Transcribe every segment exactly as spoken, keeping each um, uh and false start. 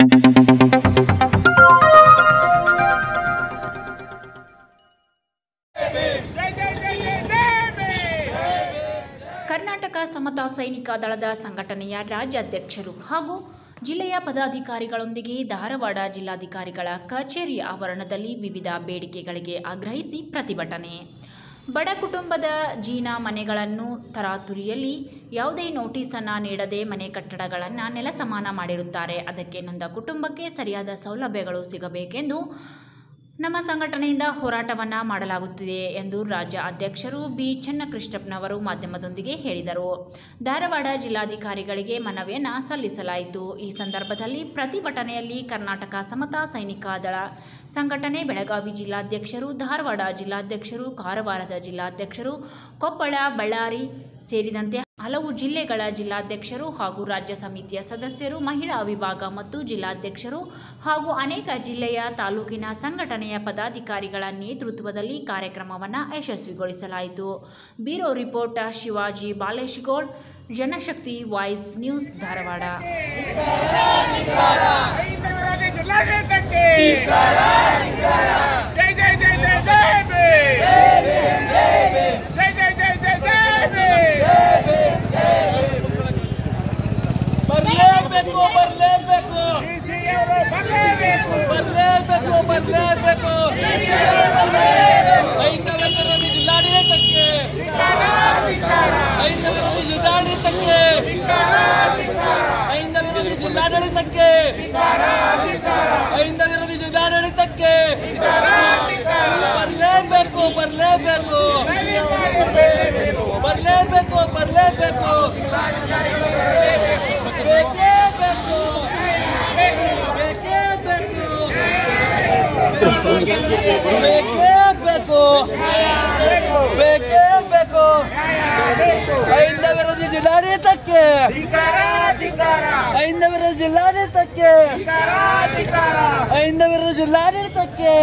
ಕರ್ನಾಟಕ ಸಮತಾ ಸೈನಿಕ ದಳದ ಸಂಘಟನೆಯ ರಾಜ್ಯಾಧ್ಯಕ್ಷರು ಹಾಗೂ ಜಿಲ್ಲೆಯ ಪದಾಧಿಕಾರಿಗಳೊಂದಿಗೆ ಧಾರವಾಡ ಜಿಲ್ಲಾಧಿಕಾರಿಗಳ ಕಚೇರಿ ಆವರಣದಲ್ಲಿ ವಿವಿಧ ಬೇಡಿಕೆಗಳಿಗೆ ಆಗ್ರಹಿಸಿ ಪ್ರತಿಭಟನೆ. ಬಡ ಕುಟುಂಬದ ಜೀನಾ ಮನೆಗಳನ್ನು ತರಾತುರಿಯಲ್ಲಿ ಯಾವುದೇ ನೋಟಿಸನ್ನು ನೀಡದೆ ಮನೆ ಕಟ್ಟಡಗಳನ್ನು ನೆಲಸಮಾನ ಮಾಡಿರುತ್ತಾರೆ. ಅದಕ್ಕೆ ನೊಂದ ಕುಟುಂಬಕ್ಕೆ ಸರಿಯಾದ ಸೌಲಭ್ಯಗಳು ಸಿಗಬೇಕೆಂದು ನಮ್ಮ ಸಂಘಟನೆಯಿಂದ ಹೋರಾಟವನ್ನು ಮಾಡಲಾಗುತ್ತಿದೆ ಎಂದು ರಾಜ್ಯ ಅಧ್ಯಕ್ಷರು ಬಿ ಚನ್ನಕೃಷ್ಣಪ್ಪನವರು ಮಾಧ್ಯಮದೊಂದಿಗೆ ಹೇಳಿದರು. ಧಾರವಾಡ ಜಿಲ್ಲಾಧಿಕಾರಿಗಳಿಗೆ ಮನವಿಯನ್ನು ಸಲ್ಲಿಸಲಾಯಿತು. ಈ ಸಂದರ್ಭದಲ್ಲಿ ಪ್ರತಿಭಟನೆಯಲ್ಲಿ ಕರ್ನಾಟಕ ಸಮತಾ ಸೈನಿಕ ದಳ ಸಂಘಟನೆ ಬೆಳಗಾವಿ ಜಿಲ್ಲಾಧ್ಯಕ್ಷರು, ಧಾರವಾಡ ಜಿಲ್ಲಾಧ್ಯಕ್ಷರು, ಕಾರವಾರದ ಜಿಲ್ಲಾಧ್ಯಕ್ಷರು, ಕೊಪ್ಪಳ, ಬಳ್ಳಾರಿ ಸೇರಿದಂತೆ ಹಲವು ಜಿಲ್ಲೆಗಳ ಜಿಲ್ಲಾಧ್ಯಕ್ಷರು ಹಾಗೂ ರಾಜ್ಯ ಸಮಿತಿಯ ಸದಸ್ಯರು, ಮಹಿಳಾ ವಿಭಾಗ ಮತ್ತು ಜಿಲ್ಲಾಧ್ಯಕ್ಷರು ಹಾಗೂ ಅನೇಕ ಜಿಲ್ಲೆಯ ತಾಲೂಕಿನ ಸಂಘಟನೆಯ ಪದಾಧಿಕಾರಿಗಳ ನೇತೃತ್ವದಲ್ಲಿ ಕಾರ್ಯಕ್ರಮವನ್ನು ಯಶಸ್ವಿಗೊಳಿಸಲಾಯಿತು. Bureau report Shivaji Baleshgoud, Janashakti voice news, Dharwad. ಬರಲೇಬೇಕು ಬರಲೇಬೇಕು ಬರಲೇಬೇಕು ಬರಲೇಬೇಕು ರೈತ ವರ್ಗದ ಜಿಲ್ಲಾಡಳಿತಕ್ಕೆ ರೈತ ವಿರೋಧಿ ಜಿಲ್ಲಾಡಳಿತಕ್ಕೆ ರೈತ ವಿರೋಧಿ ಜಿಲ್ಲಾಡಳಿತಕ್ಕೆ ರೈತ ವಿರೋಧಿ ಜಿಲ್ಲಾಡಳಿತಕ್ಕೆ ಬರಲೇಬೇಕು ಬರಲೇಬೇಕು ಬರಲೇಬೇಕು ಬರಲೇಬೇಕು ಬೇಕೇ ಬೇಕು ಬೇಕೇ ಬೇಕು ಬೇಕೇ ಬೇಕು ಬೇಕೇ ಬೇಕು ಐಂದ ವಿರೋಧಿ ಜಿಲ್ಲಾಡಳಿತಕ್ಕೆ ಐಂದ ವಿರೋಧಿ ಜಿಲ್ಲಾಡಳಿತಕ್ಕೆ ಐಂದ ವಿರೋಧಿ ಜಿಲ್ಲಾಡಳಿತಕ್ಕೆ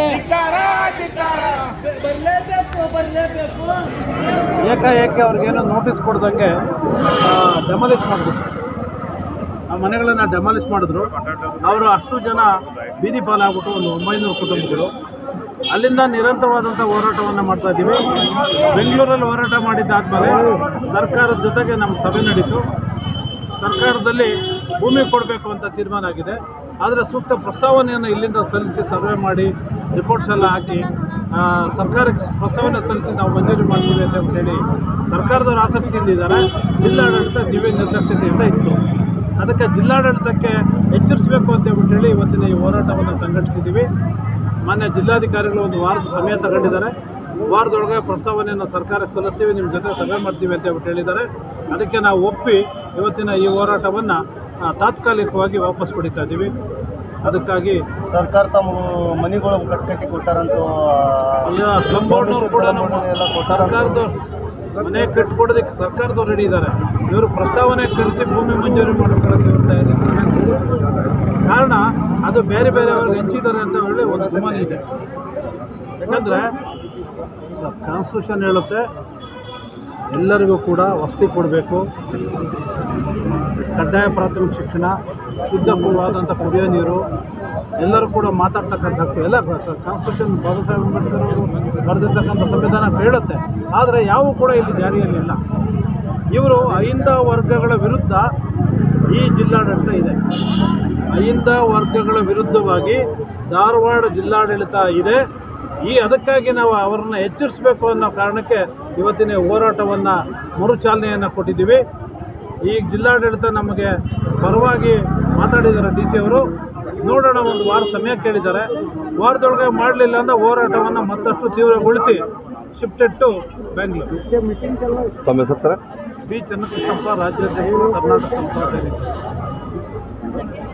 ಬರಲೇಬೇಕು ಬರಲೇಬೇಕು. ಏಕಾಏಕಿ ಅವ್ರಿಗೇನೋ ನೋಟಿಸ್ ಕೊಡ್ದಂಗೆ ಡೆಮಾಲಿಷ್ ಮಾಡಿದ್ರು. ಆ ಮನೆಗಳನ್ನು ಡೆಮಾಲಿಷ್ ಮಾಡಿದ್ರು. ಅವರು ಅಷ್ಟು ಜನ ಬೀದಿ ಪಾಲಾಗ್ಬಿಟ್ಟು ಒಂದು ಒಂಬೈನೂರು ಕುಟುಂಬಗಳು. ಅಲ್ಲಿಂದ ನಿರಂತರವಾದಂಥ ಹೋರಾಟವನ್ನು ಮಾಡ್ತಾ ಇದ್ದೀವಿ. ಬೆಂಗಳೂರಲ್ಲಿ ಹೋರಾಟ ಮಾಡಿದ್ದಾದಮೇಲೆ ಸರ್ಕಾರದ ಜೊತೆಗೆ ನಮ್ಮ ಸಭೆ ನಡೀತು. ಸರ್ಕಾರದಲ್ಲಿ ಭೂಮಿ ಕೊಡಬೇಕು ಅಂತ ತೀರ್ಮಾನ ಆಗಿದೆ. ಆದರೆ ಸೂಕ್ತ ಪ್ರಸ್ತಾವನೆಯನ್ನು ಇಲ್ಲಿಂದ ಸಲ್ಲಿಸಿ ಸರ್ವೆ ಮಾಡಿ ರಿಪೋರ್ಟ್ಸ್ ಎಲ್ಲ ಹಾಕಿ ಸರ್ಕಾರಕ್ಕೆ ಪ್ರಸ್ತಾವನೆ ಸಲ್ಲಿಸಿ ನಾವು ಮಂಜೂರಿ ಮಾಡ್ತೀವಿ ಅಂತ ಹೇಳಿ ಸರ್ಕಾರದವರು ಆಸಕ್ತಿಯಿಂದಿದ್ದಾರೆ. ಜಿಲ್ಲಾಡಳಿತ ದಿವ್ಯ ನಿರ್ಲಕ್ಷ್ಯತೆಯಿಂದ ಇತ್ತು. ಅದಕ್ಕೆ ಜಿಲ್ಲಾಡಳಿತಕ್ಕೆ ಎಚ್ಚರಿಸಬೇಕು ಅಂತ ಹೇಳಿ ಇವತ್ತಿನ ಈ ಹೋರಾಟವನ್ನು ಸಂಘಟಿಸಿದ್ದೀವಿ. ಮಾನ್ಯ ಜಿಲ್ಲಾಧಿಕಾರಿಗಳು ಒಂದು ವಾರದ ಸಮಯ ತಗೊಂಡಿದ್ದಾರೆ. ವಾರದೊಳಗೆ ಪ್ರಸ್ತಾವನೆಯನ್ನು ಸರ್ಕಾರಕ್ಕೆ ಸಲ್ಲಿಸ್ತೀವಿ, ನಿಮ್ಮ ಜೊತೆ ಸಭೆ ಮಾಡ್ತೀವಿ ಅಂತ ಹೇಳ್ಬಿಟ್ಟು ಹೇಳಿದ್ದಾರೆ. ಅದಕ್ಕೆ ನಾವು ಒಪ್ಪಿ ಇವತ್ತಿನ ಈ ಹೋರಾಟವನ್ನು ತಾತ್ಕಾಲಿಕವಾಗಿ ವಾಪಸ್ ಪಡಿತಾ ಇದ್ದೀವಿ. ಅದಕ್ಕಾಗಿ ಸರ್ಕಾರ ತಮ್ಮ ಮನೆಗಳು ಕಟ್ಕಟ್ಟಿ ಕೊಟ್ಟಾರಂತ ಸಂಬೋರ್ಡ್ನವ್ರು ಕೂಡ ಸರ್ಕಾರದ ಮನೆ ಕಟ್ಕೊಡೋದಕ್ಕೆ ಸರ್ಕಾರದವ್ರು ರೆಡಿ ಇದ್ದಾರೆ. ಇವರು ಪ್ರಸ್ತಾವನೆ ಕಳಿಸಿ ಭೂಮಿ ಮಂಜೂರಿ ಮಾಡ್ಕೊಳ್ಳೋಕ್ಕೆ ತಯಾರಿದ್ದಾರೆ. ಕಾರಣ ಅದು ಬೇರೆ ಬೇರೆಯವ್ರಿಗೆ ಹೆಚ್ಚಿದ್ದಾರೆ ಅಂತ ಹೇಳಿ ಒಂದು ಗುಮಾನ ಇದೆ. ಯಾಕಂದರೆ ಕಾನ್ಸ್ಟಿಟ್ಯೂಷನ್ ಹೇಳುತ್ತೆ ಎಲ್ಲರಿಗೂ ಕೂಡ ವಸತಿ ಕೊಡಬೇಕು, ಕಡ್ಡಾಯ ಪ್ರಾಥಮಿಕ ಶಿಕ್ಷಣ, ಶುದ್ಧವಾದಂಥ ಕುಡಿಯೋ ನೀರು, ಎಲ್ಲರೂ ಕೂಡ ಮಾತಾಡ್ತಕ್ಕಂಥ ಹಕ್ಕು ಎಲ್ಲ ಕಾನ್ಸ್ಟಿಟ್ಯೂಷನ್ ಬಾಬಾ ಸಾಹೇಬ್ ಅಂಬೇಡ್ಕರ್ ಅವರು ಬರೆದಿರ್ತಕ್ಕಂಥ ಸಂವಿಧಾನ ಹೇಳುತ್ತೆ. ಆದರೆ ಯಾವೂ ಕೂಡ ಇಲ್ಲಿ ಜಾರಿಯಲ್ಲಿಲ್ಲ. ಇವರು ಅಹಿಂದ ವರ್ಗಗಳ ವಿರುದ್ಧ ಈ ಜಿಲ್ಲಾಡಳಿತ ಇದೆ. ಅಹಿಂದ ವರ್ಗಗಳ ವಿರುದ್ಧವಾಗಿ ಧಾರವಾಡ ಜಿಲ್ಲಾಡಳಿತ ಇದೆ. ಈ ಅದಕ್ಕಾಗಿ ನಾವು ಅವರನ್ನು ಎಚ್ಚರಿಸಬೇಕು ಅನ್ನೋ ಕಾರಣಕ್ಕೆ ಇವತ್ತಿನ ಹೋರಾಟವನ್ನು ಮರುಚಾಲನೆಯನ್ನು ಕೊಟ್ಟಿದ್ದೀವಿ. ಈ ಜಿಲ್ಲಾಡಳಿತ ನಮಗೆ ಪರವಾಗಿ ಮಾತಾಡಿದ್ದಾರೆ ಡಿ ಸಿ ಅವರು. ನೋಡೋಣ, ಒಂದು ವಾರ ಸಮಯ ಕೇಳಿದ್ದಾರೆ. ವಾರದೊಳಗೆ ಮಾಡಲಿಲ್ಲ ಅಂದರೆ ಹೋರಾಟವನ್ನು ಮತ್ತಷ್ಟು ತೀವ್ರಗೊಳಿಸಿ ಶಿಫ್ಟೆಡ್ ಟು ಬೆಂಗಳೂರು. ತಮ್ಮ ಹೆಸರು ಬಿ ಚನ್ನಕೃಷ್ಣಪ್ಪ, ರಾಜ್ಯಾಧ್ಯಕ್ಷರು, ಕರ್ನಾಟಕ ಸಮತಾ ಸೈನಿಕ.